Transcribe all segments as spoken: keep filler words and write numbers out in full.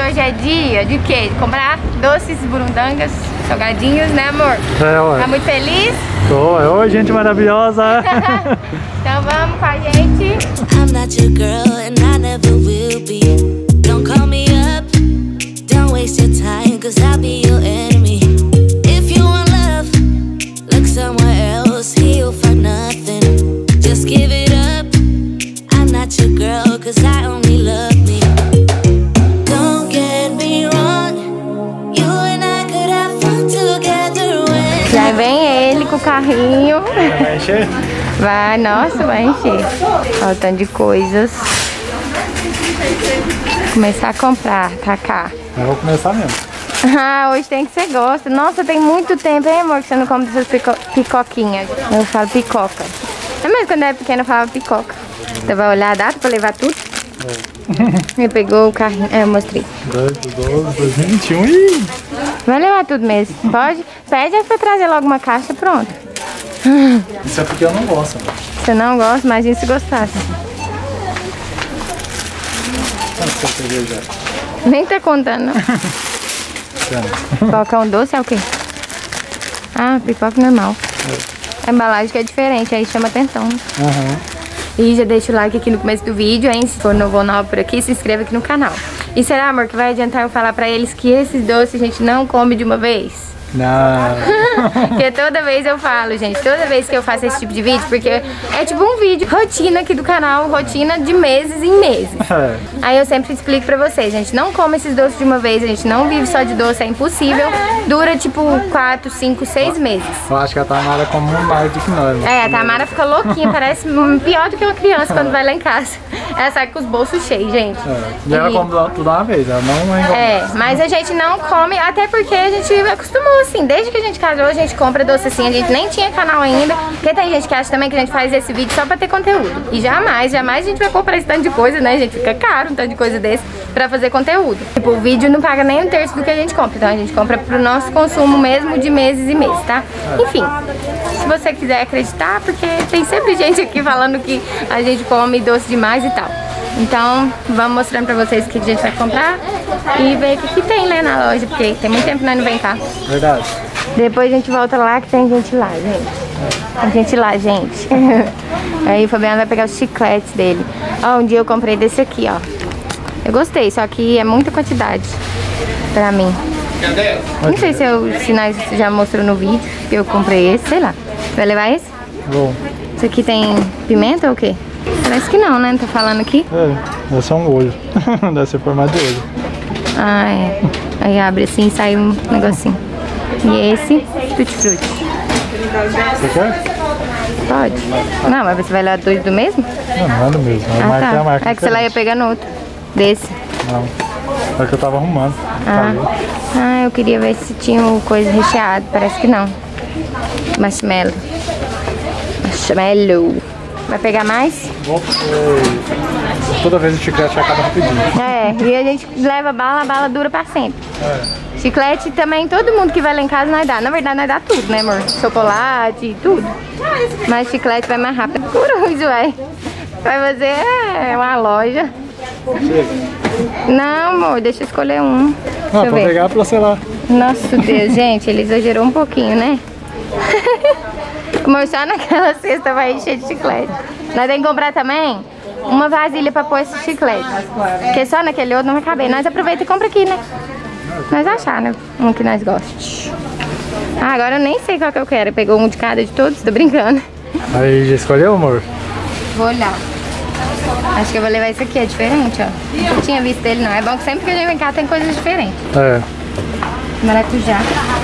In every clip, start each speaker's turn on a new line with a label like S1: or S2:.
S1: hoje é dia de quê? De comprar doces, burundangas, salgadinhos, né, amor?
S2: É, ué.
S1: Tá muito feliz?
S2: Tô, oi, gente maravilhosa.
S1: Então vamos com a gente.
S3: I'm not your girl and I never will be. Don't call me up, don't waste your time, cause I'll be your enemy. If you want love, look somewhere else, he'll find nothing. Just give it up, I'm not your girl, cause I only love me. Don't get me wrong, you and I could have fun together when
S1: Já vem ele com o carrinho.
S2: Vai encher?
S1: Vai, nossa, vai encher. Olha o tanto de coisas. Começar a comprar, Cacá.
S2: Eu vou começar mesmo.
S1: Ah, hoje tem que ser gosto. Nossa, tem muito tempo, hein, amor, que você não come essas pico picoquinhas. Eu falo picoca. É mesmo quando eu era pequena eu falava picoca. Você vai olhar a data pra levar tudo? É. Ele pegou o carrinho. É, eu mostrei.
S2: dois, doze, vinte e um. Ih!
S1: Vai levar tudo mesmo. Pode? Pede pra trazer logo uma caixa, pronto.
S2: Isso é porque eu não gosto, né?
S1: Você não gosta, imagina se gostasse.
S2: Quanto você pegou já?
S1: Nem tá contando, não. Pipoca é um doce, é o quê? Ah, pipoca normal. É. A embalagem que é diferente, aí chama atenção.
S2: Uhum.
S1: E já deixa o like aqui no começo do vídeo, hein? Se for novo ou nova por aqui, se inscreva aqui no canal. E será, amor, que vai adiantar eu falar pra eles que esses doces a gente não come de uma vez?
S2: Não.
S1: Porque toda vez eu falo, gente, toda vez que eu faço esse tipo de vídeo, porque é tipo um vídeo, rotina aqui do canal, rotina de meses em meses.
S2: É.
S1: Aí eu sempre explico pra vocês, gente, não come esses doces de uma vez, a gente não vive só de doce, é impossível. Dura tipo quatro, cinco, seis meses.
S2: Eu acho que a Tamara come mais do que nós.
S1: É, a Tamara fica louquinha, parece pior do que uma criança quando vai lá em casa. Ela sai com os bolsos cheios, gente.
S2: É. E ela
S1: E-
S2: come tudo uma vez, ela não é igual.
S1: É, mas a gente não come, até porque a gente acostumou assim, desde que a gente casou a gente compra doce assim, a gente nem tinha canal ainda, porque tem gente que acha também que a gente faz esse vídeo só pra ter conteúdo. E jamais, jamais a gente vai comprar esse tanto de coisa, né, gente? Fica caro um tanto de coisa desse pra fazer conteúdo. Tipo, o vídeo não paga nem um terço do que a gente compra, então a gente compra pro nosso consumo mesmo de meses e meses, tá? Enfim, se você quiser acreditar, porque tem sempre gente aqui falando que a gente come doce demais e tal. Então, vamos mostrando pra vocês o que a gente vai comprar e ver o que, que tem, né, na loja, porque tem muito tempo que nós não vem cá.
S2: Verdade.
S1: Depois a gente volta lá que tem gente lá, gente. Tem gente lá, gente. Aí o Fabiano vai pegar os chicletes dele. Ó, um dia eu comprei desse aqui, ó. Eu gostei, só que é muita quantidade pra mim. Não sei se, eu, se nós já mostrou no vídeo que eu comprei esse, sei lá. Vai levar esse?
S2: Bom.
S1: Isso aqui tem pimenta ou o quê? Parece que não, né? Não tá falando aqui?
S2: É, deve ser um olho. Deve ser formato de olho.
S1: Ah, é. Aí abre assim e sai um negocinho. E esse, tutti-frutti.
S2: Você quer?
S1: Pode? Não, mas você vai levar dois do mesmo?
S2: Não, não é do mesmo. A
S1: Ah,
S2: marca é a
S1: tá.
S2: marca.
S1: É que você lá ia pegar no outro. Desse.
S2: Não. É que eu tava arrumando.
S1: Ah.
S2: Tá
S1: Ah, eu queria ver se tinha coisa recheada. Parece que não. Marshmallow. Marshmallow. Vai pegar mais?
S2: Vou, é, toda vez o chiclete acaba rapidinho.
S1: É, e a gente leva bala, a bala dura pra sempre.
S2: É.
S1: Chiclete também, todo mundo que vai lá em casa nós dá. Na verdade, nós dá tudo, né, amor? Chocolate, tudo. Mas chiclete vai mais rápido. Coruja, ué. Vai fazer é, uma loja.
S2: Chega.
S1: Não, amor, deixa eu escolher um. Deixa
S2: Não,
S1: eu
S2: pra
S1: ver.
S2: pegar pra sei lá.
S1: Nossa, Deus, gente, ele exagerou um pouquinho, né? Amor, só naquela cesta vai encher de chiclete. Nós temos que comprar também uma vasilha pra pôr esse chiclete. Porque só naquele outro não vai caber. Nós aproveita e compra aqui, né? Nós achar, né? Um que nós gostamos. Ah, agora eu nem sei qual que eu quero. Pegou um de cada de todos, tô brincando.
S2: Aí, já escolheu, amor?
S1: Vou olhar. Acho que eu vou levar esse aqui, é diferente, ó. Não tinha visto ele não. É bom que sempre que a gente vem cá tem coisas diferentes.
S2: É.
S1: Maracujá.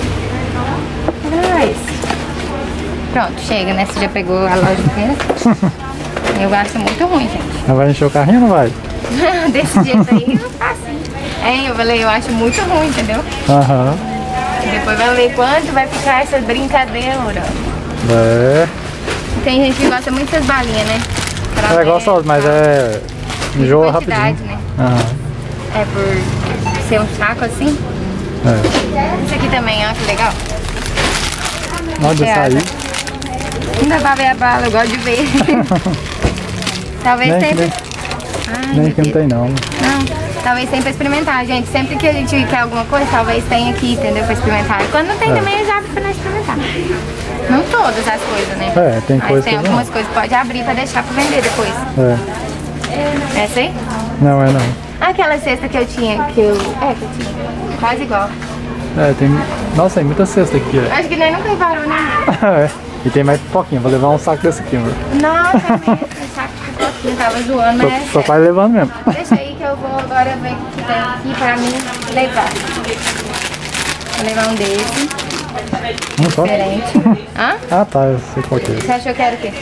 S1: Ah, esse. Pronto, chega, né? Você já pegou a loja inteira. Eu acho muito ruim, gente.
S2: Não vai encher o carrinho ou não vai?
S1: Desse jeito aí, não tá assim. É, eu falei, eu acho muito ruim, entendeu?
S2: Aham.
S1: Depois vai ver quanto vai ficar essa brincadeira.
S2: É.
S1: Tem gente que gosta muito dessas balinhas, né? Pra
S2: É
S1: ver
S2: gostoso, mas é. Enjoa
S1: quantidade,
S2: rapidinho.
S1: né?
S2: Aham.
S1: É por ser um saco assim.
S2: É.
S1: Esse aqui também, ó, que legal.
S2: Onde
S1: É,
S2: sair?
S1: Não dá pra ver a bala, eu gosto de ver. Talvez
S2: Nem,
S1: tenha.
S2: nem,
S1: Ai,
S2: nem
S1: meu
S2: que não
S1: Deus.
S2: tem não.
S1: Não. Talvez tenha pra experimentar, gente. Sempre que a gente quer alguma coisa, talvez tenha aqui, entendeu? Pra experimentar. E quando não tem
S2: É.
S1: também, eu já abro pra nós experimentar. Não todas as coisas, né?
S2: É, tem
S1: Mas
S2: coisa
S1: tem
S2: que
S1: algumas
S2: não.
S1: coisas que pode abrir pra deixar pra vender depois.
S2: É.
S1: Essa aí?
S2: Não, é não.
S1: Aquela cesta que eu tinha, que eu... É, que eu tinha. Quase igual.
S2: É, tem... Nossa, tem muita cesta aqui, ó.
S1: Acho que nós nunca reparou, né?
S2: É. E tem mais pouquinho, vou levar um saco desse aqui, amor.
S1: Nossa, mesmo. O saco ficou aqui, eu tava zoando,
S2: Só,
S1: mas é
S2: só
S1: sério.
S2: vai levando mesmo.
S1: Deixa aí que eu vou agora ver o que tem aqui pra mim levar. Vou levar um desse,
S2: Um só?
S1: diferente. Hã?
S2: Ah, tá, eu sei qual que é.
S1: Você achou que era o quê?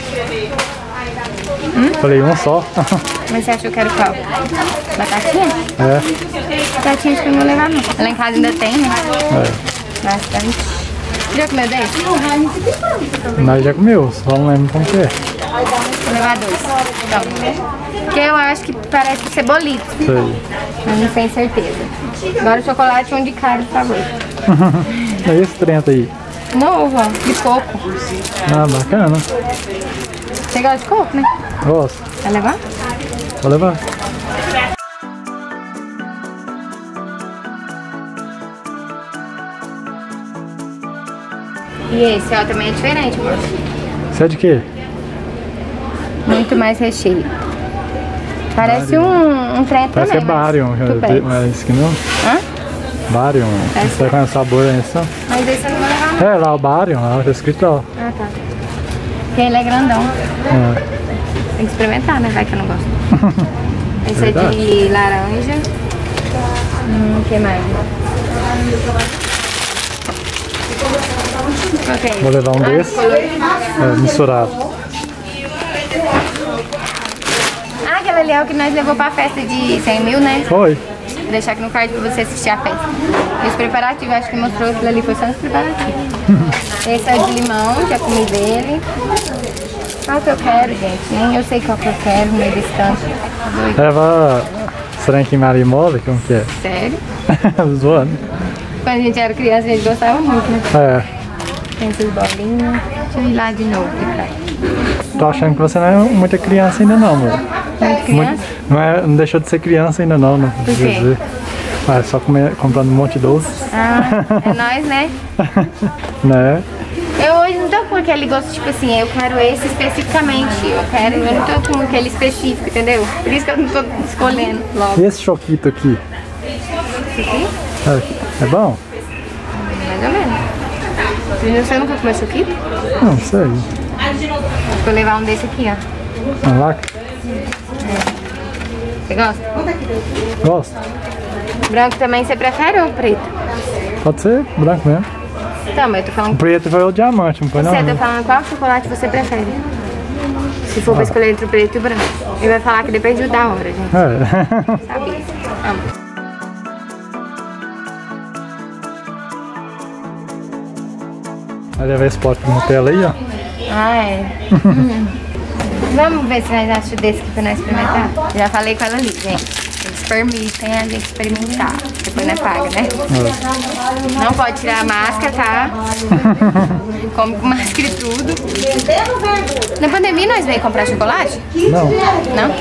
S2: Falei um só.
S1: Mas você achou que era qual? Batatinha?
S2: É,
S1: Batatinha acho que eu não vou levar não. Lá em casa ainda tem, né?
S2: é.
S1: Bastante. Você já comeu desse?
S2: Nós já comeu, só não lembro como que é.
S1: Vou levar dois. Então, porque eu acho que parece cebolito,
S2: Sei.
S1: mas não tenho certeza. Agora o chocolate é um de cara, por favor.
S2: E esse trinta aí?
S1: Novo, ó, de coco.
S2: Ah, bacana.
S1: Você gosta de coco, né?
S2: Gosto.
S1: Vai levar?
S2: Vou levar.
S1: E esse, ó, também é diferente, amor.
S2: Isso é de quê?
S1: Muito mais recheio. Parece um, um trem
S2: Parece que
S1: também.
S2: é Barium.
S1: mas-
S2: Mas isso aqui não?
S1: Hã?
S2: Barium.
S1: Parece-
S2: Você conhece o sabor aí, só?
S1: Mas esse eu não vou levar, não.
S2: É, lá o Barium, lá tá escrito lá.
S1: Ah, tá. Porque ele é grandão.
S2: É.
S1: Tem que experimentar, né? Vai que eu não gosto. Esse é
S2: Verdade.
S1: de laranja. Hum, o que mais? Ok.
S2: Vou levar um desse. É, misturado.
S1: Ah, aquela ali é o que nós levou pra festa de cem mil, né?
S2: Foi.
S1: Vou deixar aqui no card pra você assistir a festa. E os preparativos, acho que mostrou aquilo ali, foi só os preparativos. Esse é o de limão, já comi dele. Qual que eu quero, gente? Nem eu sei qual que eu quero, no meio desse tanto. Doido.
S2: Leva Frank Marimola, como que é?
S1: Sério?
S2: Zoando.
S1: Quando a gente era criança, a gente gostava muito, né?
S2: É.
S1: Tem essas bolinhas. Deixa eu ir lá de novo, pra
S2: Tô achando que você não é muita criança ainda não, amor.
S1: Muito criança?
S2: Não, é, não deixou de ser criança ainda não, né?
S1: Por quê?
S2: Quer dizer, ah, é só comer, comprando um monte de doce.
S1: Ah, é nóis, né?
S2: Né?
S1: Eu hoje não tô com aquele gosto, tipo assim, eu quero esse especificamente. Eu quero, eu não tô com aquele específico, entendeu? Por isso que eu não tô escolhendo logo.
S2: E esse choquito aqui?
S1: Esse aqui,
S2: É, é bom?
S1: mais ou menos. Você nunca comeu isso aqui?
S2: Não sei.
S1: Vou levar um desse aqui, ó.
S2: Vamos lá?
S1: Você gosta?
S2: Gosto.
S1: Branco também você prefere ou preto?
S2: Pode ser branco mesmo.
S1: Então, mas eu tô
S2: O
S1: falando
S2: preto foi o diamante, não foi não?
S1: você, eu tô falando qual chocolate você prefere. Se for pra escolher entre o preto e o branco. Ele vai falar que depende da hora, gente.
S2: É.
S1: Sabia? Amo.
S2: Vai levar esse pote de Nutella aí, ó.
S1: Ah, é. Vamos ver se nós achamos desse aqui pra nós experimentar. Já falei com ela ali, gente. Eles permitem a gente experimentar. Depois não é paga, né?
S2: É.
S1: Não pode tirar a máscara, tá? Come com máscara e tudo. Na pandemia nós veio comprar chocolate?
S2: Não.
S1: Não?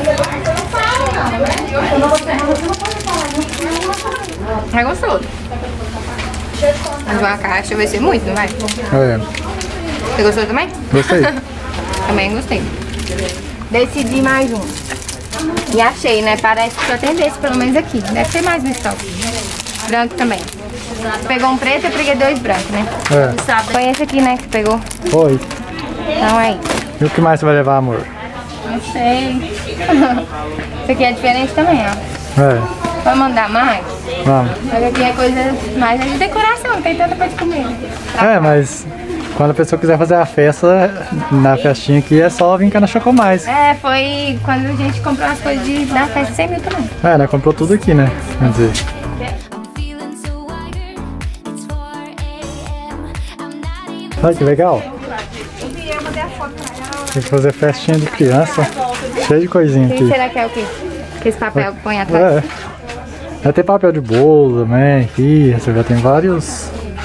S1: É gostoso. Mas uma caixa vai ser muito, não vai?
S2: É.
S1: Você gostou também?
S2: Gostei.
S1: Também gostei. Decidi mais um. E achei, né? Parece que só tem desse, pelo menos aqui. Deve ter mais no estoque. Branco também. Pegou um preto, eu peguei dois brancos, né?
S2: É.
S1: Foi esse aqui, né, que pegou.
S2: Foi.
S1: Então aí.
S2: E o que mais você vai levar, amor?
S1: Não sei. Esse aqui é diferente também, ó.
S2: É.
S1: Vai mandar mais?
S2: Vamos.
S1: Mas aqui é coisa mais de decoração, não tem tanta coisa de comer.
S2: É, mas quando a pessoa quiser fazer a festa, na festinha aqui, é só vir cá na Chocomais.
S1: É, foi quando a gente comprou as coisas de, da festa de cem mil também.
S2: É, né? Comprou tudo aqui, né? Quer dizer.
S3: Feeling so wired, it's four a m I'm not even
S2: Olha que legal. Tem que fazer festinha de criança. Cheio de coisinha
S1: O que
S2: aqui.
S1: será que é o quê? Que esse papel põe atrás?
S2: É. Vai ter papel de bolo também aqui. Você já tem vários.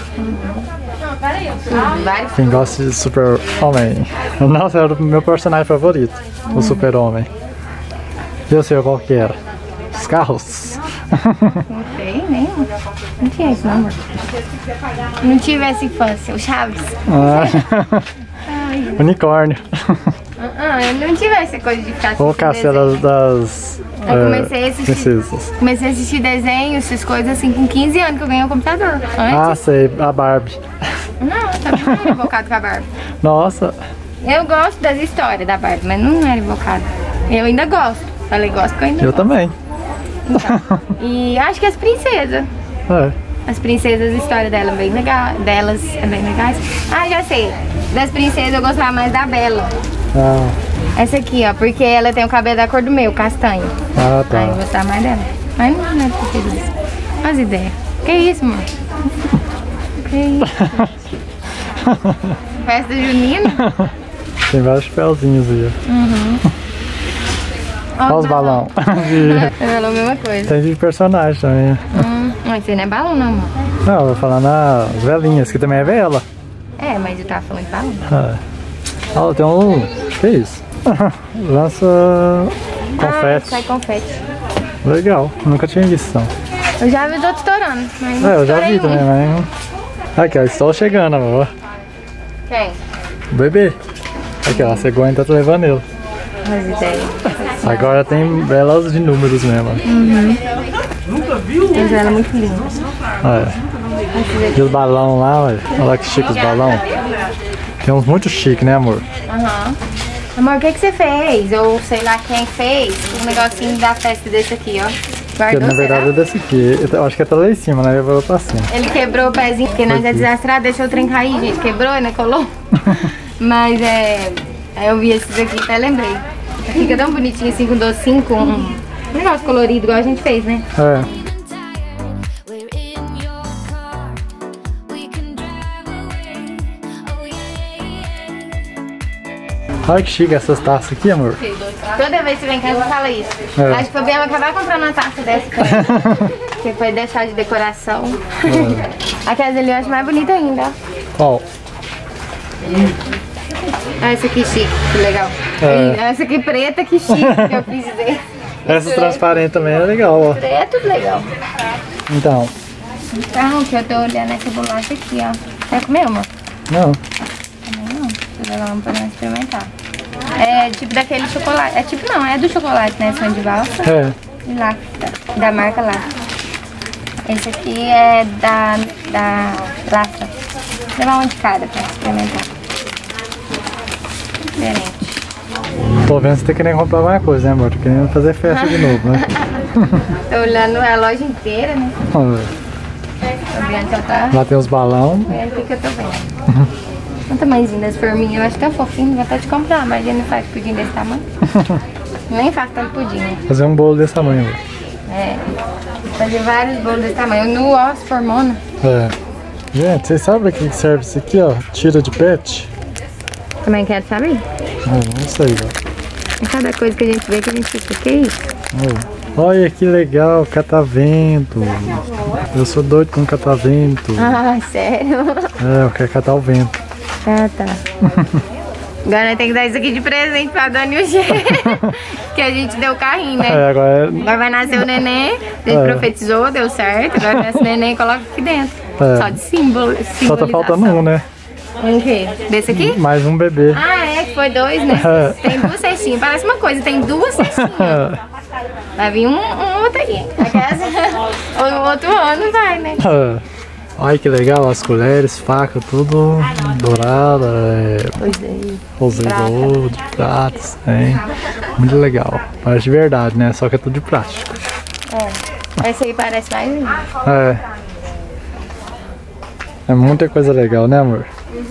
S1: Hum, vários.
S2: Quem gosta de Super-Homem. Nossa, era o meu personagem favorito. O Super-Homem. E o seu, qual que era? Os carros?
S1: Não sei, nem. Não tinha isso, não, amor. Não tive essa infância, o Chaves.
S2: Ah. Unicórnio.
S1: Ah, eu não tive essa coisa de ficar assistindo
S2: Ou Castelo
S1: desenho.
S2: das
S1: Eu comecei a assistir,
S2: princesas.
S1: comecei a assistir desenho, essas coisas assim, com quinze anos que eu ganhei um computador. Antes,
S2: Ah, sei, a Barbie.
S1: não, eu também não era invocado com a Barbie.
S2: Nossa,
S1: Eu gosto das histórias da Barbie, mas não era invocado. Eu ainda gosto. Falei gosto porque eu ainda
S2: eu
S1: gosto.
S2: também.
S1: Então, e acho que as princesas.
S2: É.
S1: As princesas, a história dela é bem legal, delas é bem legais. Ah, já sei. Das princesas eu gostava mais da Bela.
S2: Ah,
S1: Essa aqui, ó, porque ela tem o cabelo da cor do meu, castanho.
S2: ah tá.
S1: Aí eu gostava mais dela. Mas não, não é porque isso. As ideias. Que isso, mano? Que isso? Festa junina?
S2: Tem vários chapéuzinhos aí.
S1: Uhum.
S2: Olha os balão.
S1: É a mesma coisa.
S2: Tem de personagem também.
S1: Hum, mas isso aí não é balão, não, amor.
S2: Não, eu vou falar nas velhinhas, que também é vela.
S1: É, mas eu tava falando de balão.
S2: Ah, Olha, tem um... Que isso? Lança
S1: Ah,
S2: confete.
S1: sai confete.
S2: Legal, nunca tinha visto não.
S1: Eu já vi os outros estourando. Mas não
S2: É, eu já
S1: estourei
S2: vi também,
S1: um.
S2: mas... Aqui, ó, estou chegando, amor.
S1: Quem?
S2: O bebê. Aqui, ó, a cegonha tá levando ele.
S1: As ideias.
S2: Agora tem belas de números mesmo.
S1: Mas ela é muito linda.
S2: Olha. E os balão lá, olha. Olha lá que chique os balão. Tem uns muito chique, né, amor?
S1: Aham. Amor, o que que você fez? Ou sei lá quem fez um negocinho da festa desse aqui, ó.
S2: Que,
S1: Guardou,
S2: na verdade
S1: será?
S2: é desse aqui. Eu acho que é tá lá em cima, né? Eu vou pra cima.
S1: Ele quebrou o pezinho, porque nós é desastrado, deixou o trem cair, gente. Quebrou, né? Colou. Mas é... Aí eu vi esses aqui, até lembrei. Fica tão bonitinho assim, com docinho, com um negócio colorido, igual a gente fez, né?
S2: É.
S3: We're in your car. We can drive away. Oh yeah.
S2: Olha que chique essas taças aqui, amor.
S1: Toda vez que você vem cá, você fala isso.
S2: É.
S1: Acho que o Fabiano vai acabar comprando uma taça dessa pra ele. Porque foi deixar de decoração. Aquelas ali eu acho mais bonita ainda, ó.
S2: Ó,
S1: Ah, essa aqui chique, que legal.
S2: É.
S1: E essa aqui preta, que chique, que eu quis dizer.
S2: essas transparentes também é legal, ó.
S1: É tudo legal.
S2: Então,
S1: Então, que eu tô olhando essa bolacha aqui, ó. Quer comer, amor?
S2: não.
S1: Também não. Vou levar uma pra nós experimentar. É tipo daquele chocolate. É tipo não, é do chocolate, né? Sonho de valsa.
S2: É.
S1: E lá, da, da marca lá. Esse aqui é da, da Lassa. Vou levar um de cada pra experimentar. Diferente.
S2: Tô vendo que você tá querendo comprar mais coisa, né, amor? Tô querendo fazer festa de novo, né?
S1: Tô olhando a loja inteira, né?
S2: Ó,
S1: Tô vendo que eu tá
S2: lá tem os balão.
S1: vendo o que que eu tô vendo. Olha o tamanhozinho das forminhas. Eu acho tão fofinho, vou até te comprar, mas a gente não faz pudim desse tamanho. Nem faz tanto pudim, né?
S2: Fazer um bolo desse tamanho, amor.
S1: É. Fazer vários bolos desse tamanho. No osso formona.
S2: É. Gente, vocês sabem pra que serve isso aqui, ó? Tira de pet?
S1: Também quero saber.
S2: Ah, não sei, ó.
S1: É cada coisa que a gente vê que a gente fica, que isso?
S2: Ó. Olha que legal, catavento. Eu sou doido com catavento.
S1: Ah, sério?
S2: É, eu quero catar o vento.
S1: Ah, tá. Agora nós temos que dar isso aqui de presente pra Dani e o G. Que a gente deu o carrinho, né?
S2: É, agora é...
S1: Agora vai nascer o neném. A gente
S2: É.
S1: profetizou, deu certo. Agora nasce o neném e coloca aqui dentro.
S2: É.
S1: Só de símbolo.
S2: Só tá faltando um, né?
S1: Um quê? Desse aqui?
S2: Mais um bebê.
S1: Ah, é, que foi dois, né?
S2: É.
S1: Tem duas cestinhas. Parece uma coisa, tem duas cestinhas. Vai vir um, um outro aí. Aquelas... o outro ano vai, né?
S2: É. Olha que legal, as colheres, faca, tudo dourada, é,
S1: Pois aí.
S2: roseiro, de pratos, hein? Muito legal. Parece de verdade, né? Só que é tudo de plástico.
S1: É. Esse aí parece mais lindo.
S2: É. É muita coisa legal, né, amor?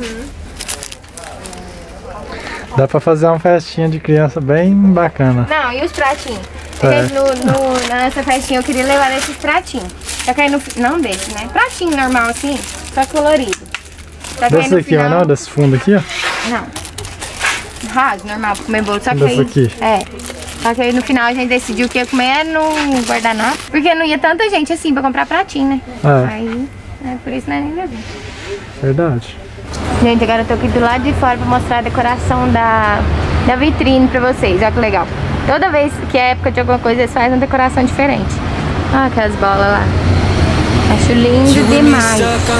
S2: Dá pra fazer uma festinha de criança bem bacana.
S1: Não, e os pratinhos?
S2: É.
S1: Gente, no, no, na nossa festinha eu queria levar esses pratinhos. Só que aí no fi- não desse, né? Pratinho normal assim, só colorido. Só que aí
S2: Desse
S1: no
S2: aqui,
S1: final...
S2: mas não, desse fundo aqui, ó.
S1: Não. Raso, normal, pra comer bolo. Só que
S2: Desse
S1: aí...
S2: aqui.
S1: É. Só que aí no final a gente decidiu que ia comer no guardanapo. Porque não ia tanta gente assim pra comprar pratinho, né?
S2: É.
S1: Aí, é por isso não é nem levei.
S2: Verdade.
S1: Gente, agora eu tô aqui do lado de fora pra mostrar a decoração da, da vitrine pra vocês. Olha que legal. Toda vez que é época de alguma coisa, eles fazem uma decoração diferente. Ah, aquelas bolas lá. Acho lindo demais.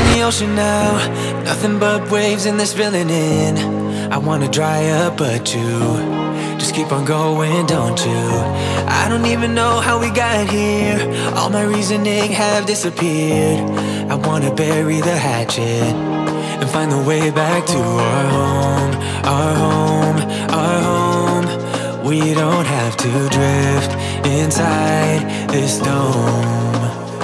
S4: I wanna dry up, but you just keep on going, don't you? I don't even know how we got here. All my reasoning have disappeared. I wanna bury the hatchet and find the way back to our home, our home, our home. We don't have to drift inside this dome.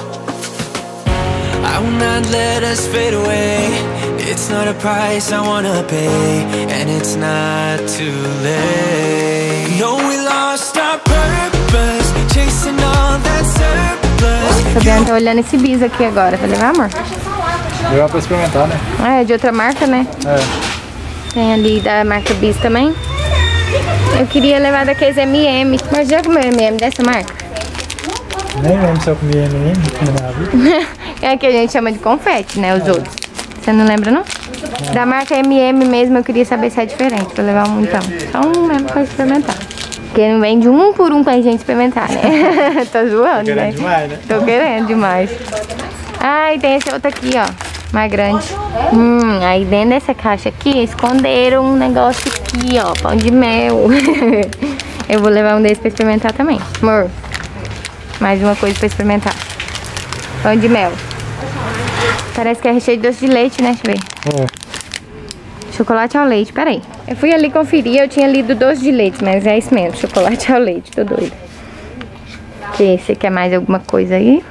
S4: I will not let us fade away. It's not a price I wanna pay, and it's not too late. No, we lost our purpose, chasing all that surplus.
S1: Fabiano tá olhando esse bis aqui agora. Vai levar, amor?
S2: Levar pra experimentar, né?
S1: Ah, é de outra marca, né?
S2: É.
S1: Tem ali da marca Bis também. Eu queria levar daqueles M e M. Mas já comeu M e M dessa marca?
S2: Nem lembro se eu comi M e M na vida.
S1: É que a gente chama de confete, né? Os outros. Você não lembra, não? não? Da marca M e M mesmo, eu queria saber se é diferente. Pra levar um montão. Só um mesmo pra experimentar. Porque não vende um por um pra gente experimentar, né? Tô zoando,
S2: Tô querendo
S1: né?
S2: demais, né?
S1: Tô querendo demais. Ah, e tem esse outro aqui, ó. Mais grande. Hum, aí dentro dessa caixa aqui, esconderam um negócio aqui, ó. Pão de mel. Eu vou levar um desses pra experimentar também. Amor, mais uma coisa pra experimentar. Pão de mel. Parece que é recheio de doce de leite, né? Deixa eu ver. É. Chocolate ao leite, peraí. Eu fui ali conferir, eu tinha lido doce de leite, mas é isso mesmo, chocolate ao leite, tô doida. Que você quer mais alguma coisa aí?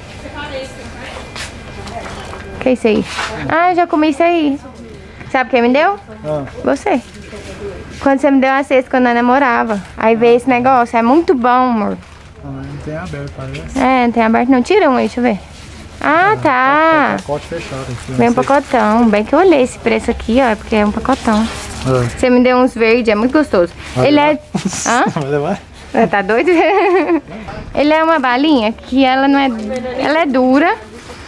S1: O que é isso aí? Ah, eu já comi isso aí. Sabe quem me deu?
S2: Ah.
S1: Você. Quando você me deu uma cesta quando eu namorava. Aí veio esse negócio, é muito bom, amor.
S2: Ah, não tem aberto, parece.
S1: É, não tem aberto não. Tira um aí, deixa eu ver. Ah, tá.
S2: Pacote fechado.
S1: Vem um pacotão. Bem que eu olhei esse preço aqui, ó. É porque é um pacotão.
S2: É.
S1: Você me deu uns verdes, é muito gostoso.
S2: Vai
S1: Ele
S2: levar?
S1: é... Hã?
S2: Vai levar?
S1: Tá doido? Ele é uma balinha que ela não é... Ela é dura.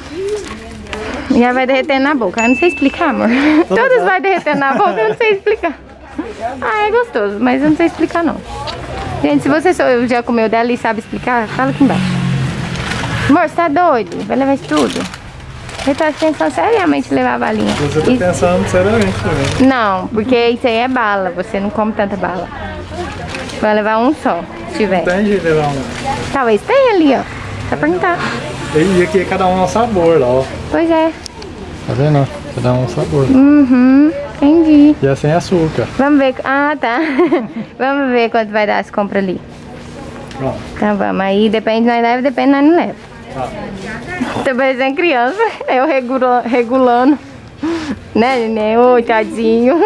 S1: E ela vai derretendo na boca. Eu não sei explicar, amor. Todas vai derretendo na boca, eu não sei explicar. Ah, é gostoso, mas eu não sei explicar, não. Gente, se você já comeu dela e sabe explicar, fala aqui embaixo. Amor, você tá doido? Vai levar isso tudo? Você tá pensando seriamente em levar a balinha?
S2: Você tá
S1: Isso...
S2: pensando seriamente também.
S1: Não, porque isso aí é bala. Você não come tanta bala. Vai levar um só, se tiver.
S2: Tem de levar um.
S1: Talvez tenha ali, ó. Só perguntar.
S2: E aqui cada um é um sabor lá, ó.
S1: Pois é.
S2: Tá vendo? Cada um é um sabor.
S1: Uhum, entendi.
S2: E é sem açúcar.
S1: Vamos ver. Ah, tá. Vamos ver quanto vai dar as compras ali.
S2: Pronto.
S1: Tá, vamos. Aí depende, nós leva, depende, nós não leva.
S2: Tá.
S1: Tô parecendo criança, eu regula, regulando. Né, neném? Ô, tadinho.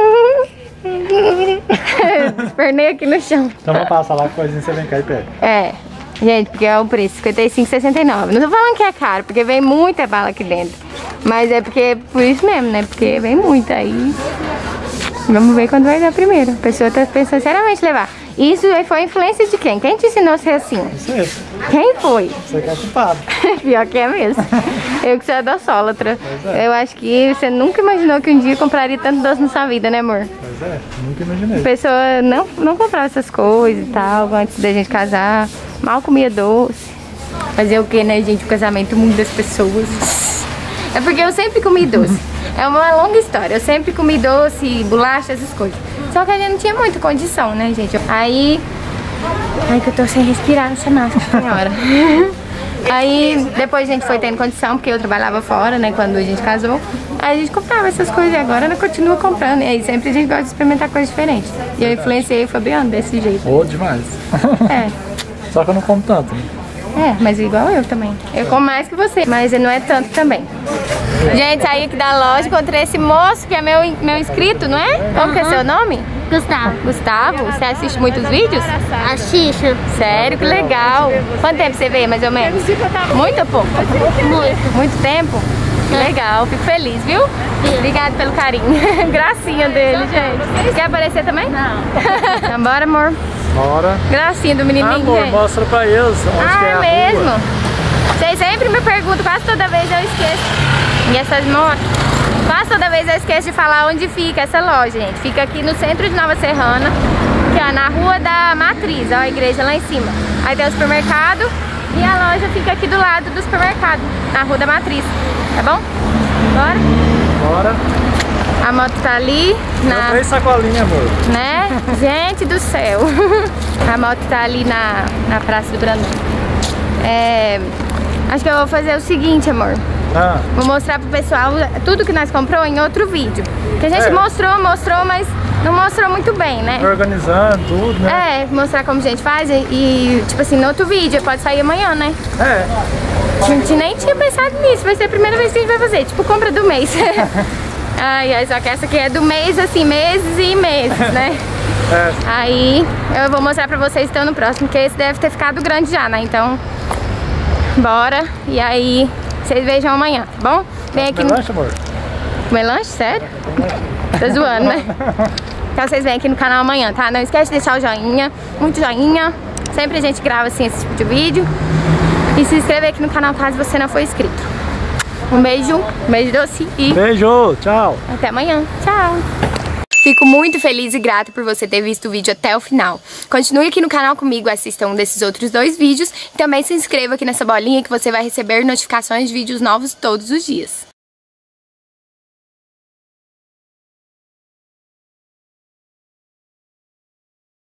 S1: Espernei aqui no chão.
S2: Então vou passar lá com coisinha, você vem cá e pega.
S1: É, gente, porque é o preço, cinquenta e cinco reais e sessenta e nove centavos. Não tô falando que é caro, porque vem muita bala aqui dentro. Mas é porque, por isso mesmo, né? Porque vem muita aí. Vamos ver quando vai dar primeiro. A pessoa tá pensando seriamente em levar. Isso foi influência de quem? Quem te ensinou a ser assim?
S2: Você.
S1: Quem foi?
S2: Você que é culpado.
S1: Pior que é mesmo. Eu que sou adoçólatra.
S2: É.
S1: Eu acho que você nunca imaginou que um dia compraria tanto doce na sua vida, né, amor?
S2: Pois é, nunca imaginei.
S1: A pessoa não, não comprava essas coisas e tal, antes da gente casar. Mal comia doce. Fazer o que, né, gente? O casamento muda as pessoas. É porque eu sempre comi doce. É uma longa história. Eu sempre comi doce, bolacha, essas coisas. Só que a gente não tinha muita condição, né, gente? Aí... Ai, que eu tô sem respirar nessa máscara, senhora. Aí, depois a gente foi tendo condição, porque eu trabalhava fora, né, quando a gente casou. Aí a gente comprava essas coisas e agora ela continua comprando. E aí sempre a gente gosta de experimentar coisas diferentes. E eu influenciei o Fabiano desse jeito.
S2: Ô, demais.
S1: É.
S2: Só que eu não como tanto, né?
S1: É, mas igual eu também. Eu como mais que você, mas não é tanto também. Gente, saí aqui da loja, encontrei esse moço que é meu, meu inscrito, não é? Como que é seu nome?
S5: Gustavo.
S1: Gustavo, você assiste muitos vídeos?
S5: Assisto.
S1: Sério, que legal. Quanto tempo você vê, mais ou menos? Muito ou pouco?
S5: Muito.
S1: Muito tempo? Que legal, fico feliz, viu? Obrigada pelo carinho. Gracinha dele, gente. Quer aparecer também? Não. Então bora, amor.
S2: Bora.
S1: Gracinha do menininho,
S2: Amor,
S1: gente.
S2: mostra pra eles onde
S1: Ah,
S2: que é
S1: é
S2: a
S1: mesmo?
S2: rua.
S1: Vocês sempre me perguntam, quase toda vez eu esqueço. E essas motos? Quase toda vez eu esqueço de falar onde fica essa loja, gente. Fica aqui no centro de Nova Serrana, que é na rua da Matriz, ó, a igreja lá em cima. Aí tem o supermercado E a loja fica aqui do lado do supermercado, na Rua da Matriz, tá bom? Bora?
S2: Bora.
S1: A moto tá ali na...
S2: Três sacolinhas, amor.
S1: Né? Gente do céu. A moto tá ali na, na Praça do Brandão. É... Acho que eu vou fazer o seguinte, amor.
S2: Ah.
S1: Vou mostrar pro pessoal tudo que nós comprou em outro vídeo. Que a gente
S2: É.
S1: mostrou, mostrou, mas não mostrou muito bem, né?
S2: Organizando tudo, né?
S1: É, mostrar como a gente faz e, e, tipo assim, no outro vídeo, pode sair amanhã, né?
S2: É.
S1: A gente nem tinha pensado nisso, vai ser a primeira vez que a gente vai fazer, tipo compra do mês. Ai, ai, só que essa aqui é do mês, assim, meses e meses, né?
S2: É.
S1: Aí eu vou mostrar pra vocês então no próximo, porque esse deve ter ficado grande já, né? Então, bora. E aí, vocês vejam amanhã, tá bom? Vem aqui
S2: Comer
S1: no...
S2: lanche, amor?
S1: Comer lanche? Sério? Tá zoando, né? Então vocês vêm aqui no canal amanhã, tá? Não esquece de deixar o joinha, muito joinha. Sempre a gente grava assim esse tipo de vídeo. E se inscrever aqui no canal caso você não for inscrito. Um beijo, um beijo doce e
S2: Beijo, tchau.
S1: até amanhã. Tchau. Fico muito feliz e grata por você ter visto o vídeo até o final. Continue aqui no canal comigo, assista um desses outros dois vídeos. E também se inscreva aqui nessa bolinha que você vai receber notificações de vídeos novos todos os dias.